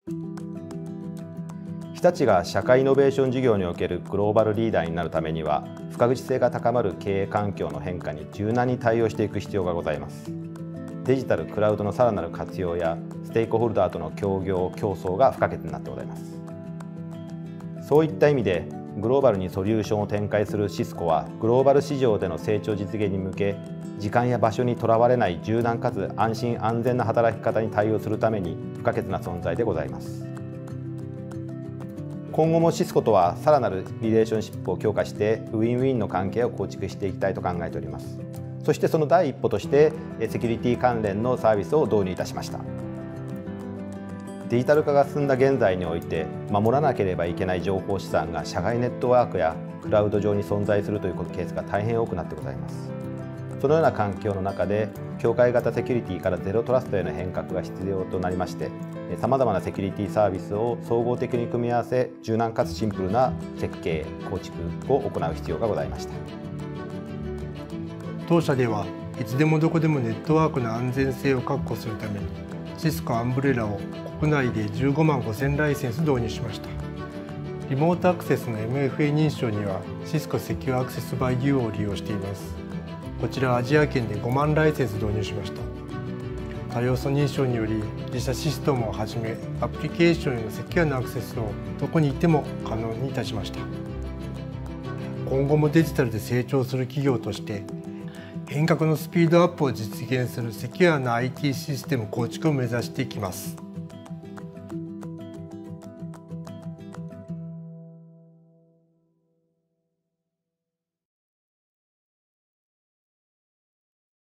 日立が社会イノベーション事業におけるグローバルリーダーになるためには、不確実性が高まる経営環境の変化に柔軟に対応していく必要がございます。デジタル・クラウドのさらなる活用やステークホルダーとの協業・競争が不可欠になってございます。そういった意味でグローバルにソリューションを展開するシスコは、グローバル市場での成長実現に向け、時間や場所にとらわれない柔軟かつ安心安全な働き方に対応するために不可欠な存在でございます。今後もシスコとはさらなるリレーションシップを強化してウィンウィンの関係を構築していきたいと考えております。そしてその第一歩としてセキュリティ関連のサービスを導入いたしました。デジタル化が進んだ現在において、守らなければいけない情報資産が社外ネットワークやクラウド上に存在するというケースが大変多くなってございます。そのような環境の中で、境界型セキュリティからゼロトラストへの変革が必要となりまして、さまざまなセキュリティサービスを総合的に組み合わせ、柔軟かつシンプルな設計・構築を行う必要がございました。 当社ではいつでもどこでもネットワークの安全性を確保するために、シスコアンブレラを国内で15万5000ライセンス導入しました。リモートアクセスの MFA 認証にはシスコセキュアアクセスバイデュオを利用しています。こちらアジア圏で5万ライセンス導入しました。多要素認証により自社システムをはじめアプリケーションへのセキュアなアクセスをどこにいても可能にいたしました。今後もデジタルで成長する企業として変革のスピードアップを実現するセキュアな IT システム構築を目指していきます。